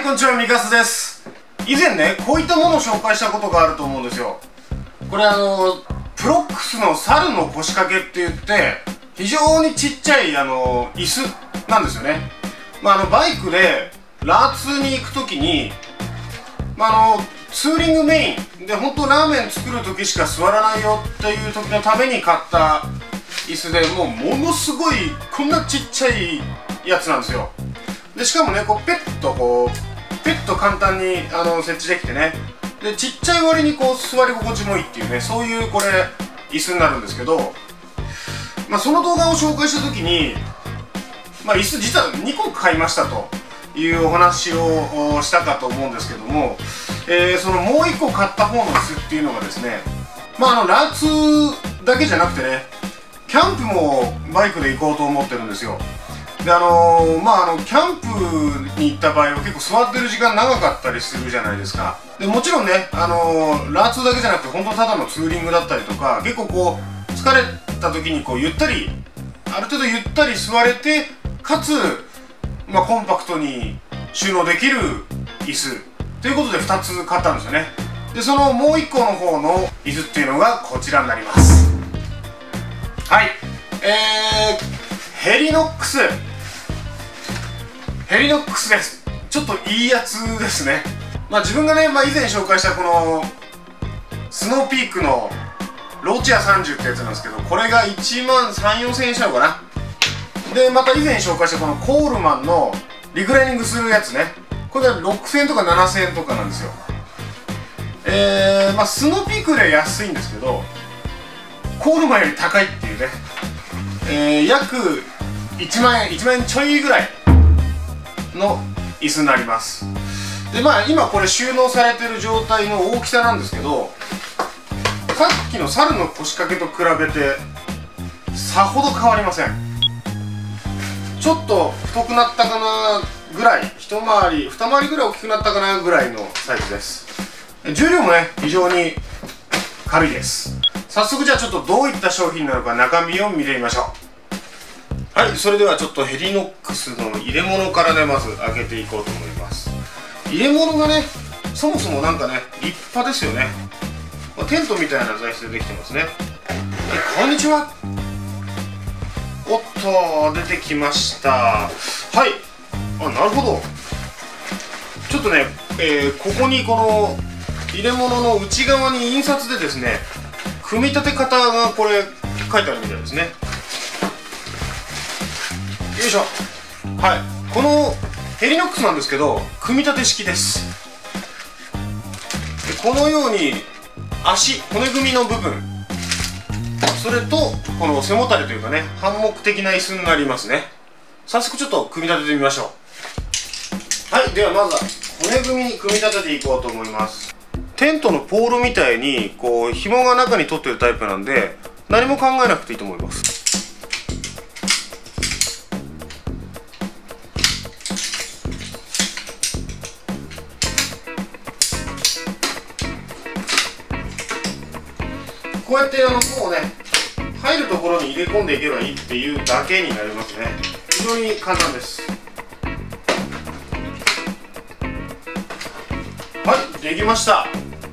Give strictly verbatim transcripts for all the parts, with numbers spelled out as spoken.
はい、こんにちは、ミカスです。以前ね、こういったものを紹介したことがあると思うんですよ。これあのプロックスの猿の腰掛けって言って非常にちっちゃいあの椅子なんですよね。まあ、あのバイクでラーツーに行く時に、まあ、あのツーリングメインで本当ラーメン作る時しか座らないよっていう時のために買った椅子で、もうものすごいこんなちっちゃいやつなんですよ。でしかもね、こうペッとこうペッと簡単にあの設置できてね、でちっちゃい割にこう座り心地もいいっていうね、そういうこれ椅子になるんですけど、まあ、その動画を紹介した時に、まあ、椅子実はにこ買いましたというお話をしたかと思うんですけども、えー、そのもういっこ買った方の椅子っていうのがですね、まあ、あのラーツーだけじゃなくてね、キャンプもバイクで行こうと思ってるんですよ。であのー、まああのキャンプに行った場合は結構座ってる時間長かったりするじゃないですか。でもちろんね、あのー、ラーツーだけじゃなくて本当ただのツーリングだったりとか、結構こう疲れた時にこうゆったりある程度ゆったり座れて、かつ、まあ、コンパクトに収納できる椅子ということでふたつ買ったんですよね。でそのもういっこの方の椅子っていうのがこちらになります。はい、えー、ヘリノックスヘリノックスです。ちょっといいやつですね。まあ自分がね、まあ、以前紹介したこのスノーピークのローチェアさんじゅうってやつなんですけど、これがいちまんさん、よんせんえんしたのかな。でまた以前紹介したこのコールマンのリクライニングするやつね、これがろくせんえんとかななせんえんとかなんですよ。えー、まあスノーピークよりは安いんですけど、コールマンより高いっていうね、えー、約いちまんえんいちまんえんちょいぐらいの椅子になります。でまあ今これ収納されてる状態の大きさなんですけど、さっきの猿の腰掛けと比べてさほど変わりません。ちょっと太くなったかなぐらい、一回り二回りぐらい大きくなったかなぐらいのサイズです。重量もね非常に軽いです。早速じゃあちょっとどういった商品なのか中身を見てみましょう。はい、それではちょっとヘリノックスの入れ物からねまず開けていこうと思います。入れ物がねそもそもなんかね立派ですよね。テントみたいな材質でできてますね。えこんにちは。おっと出てきました。はい、あなるほど。ちょっとね、えー、ここにこの入れ物の内側に印刷でですね、組み立て方がこれ書いてあるみたいですね。よいしょ。はい、このヘリノックスなんですけど組み立て式です。でこのように足骨組みの部分、それとこの背もたれというかねハンモック的な椅子になりますね。早速ちょっと組み立ててみましょう。はい、ではまずは骨組みに組み立てていこうと思います。テントのポールみたいにこう紐が中に取ってるタイプなんで何も考えなくていいと思います。こうやってあのもうね入るところに入れ込んでいけばいいっていうだけになりますね。非常に簡単です。はい、できました。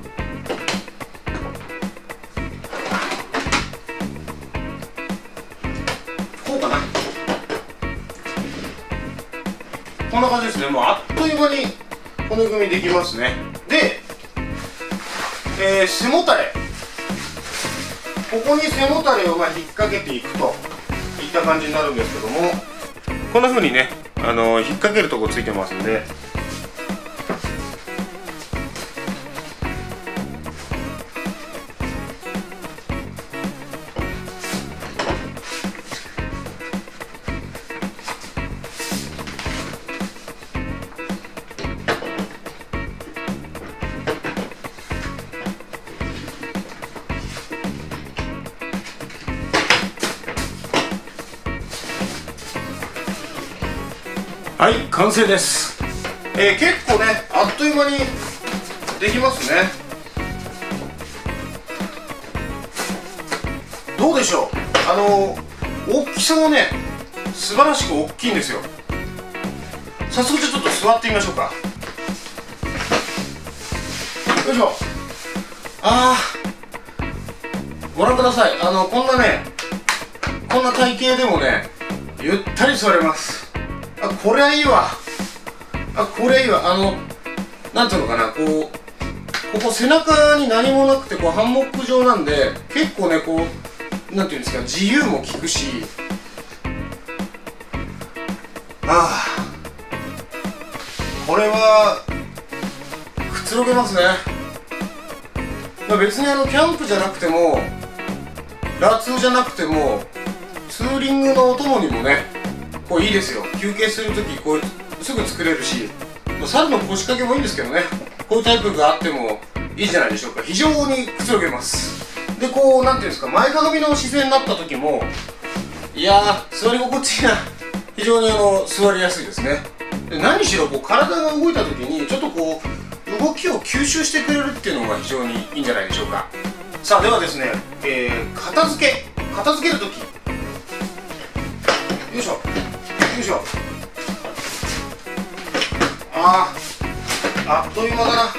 こうかな。こんな感じですね。もうあっという間に骨組みできますね。で、えー、背もたれ、ここに背もたれをまあ引っ掛けていくといった感じになるんですけども、こんな風にね、あのー、引っ掛けるとこついてますんで、はい、完成です。えー、結構ねあっという間にできますね。どうでしょう。あのー、大きさがね素晴らしく大きいんですよ。早速じゃあちょっと座ってみましょうか。 よいしょ。あー、ご覧ください。あのこんなね、こんな体型でもねゆったり座れます。あ、これはいいわ。あ、これはいいわ。あのなんていうのかな、こうここ背中に何もなくて、こうハンモック状なんで、結構ねこうなんていうんですか、自由も利くし、ああ、これはくつろげますね。まあ、別にあのキャンプじゃなくてもラーツーじゃなくてもツーリングのお供にもねこういいですよ。休憩するときこうすぐ作れるし、まあ、猿の腰掛けもいいんですけどね、こういうタイプがあってもいいんじゃないでしょうか。非常にくつろげます。でこうなんていうんですか、前かがみの姿勢になった時も、いやー座り心地が非常にあの座りやすいですね。で何しろこう体が動いた時にちょっとこう動きを吸収してくれるっていうのが非常にいいんじゃないでしょうか。さあではですね、えー、片付け片付ける時、よいしょよいしょ。あー、あっという間だな。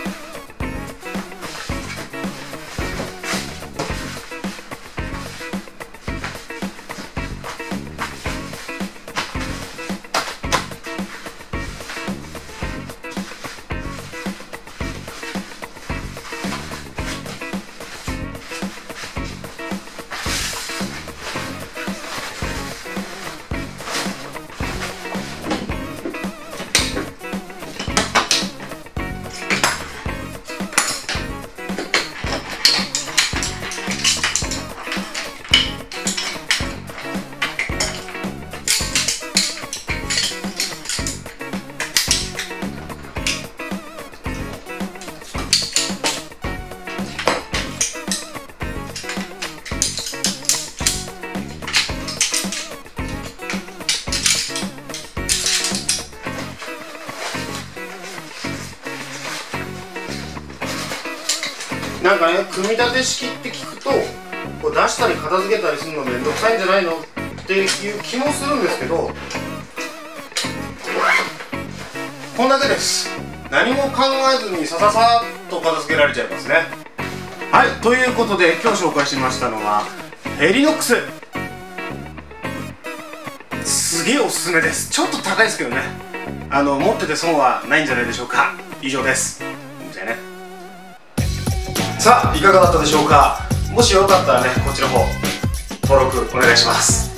なんかね、組み立て式って聞くとこう出したり片付けたりするのめんどくさいんじゃないのっていう気もするんですけど、こんだけです。何も考えずにさささっと片付けられちゃいますね。はい、ということで今日紹介しましたのはヘリノックス。すげえおすすめです。ちょっと高いですけどね、あの持ってて損はないんじゃないでしょうか。以上です。じゃあね。さあいかがだったでしょうか。もしよかったらね、こっちの方登録お願いします。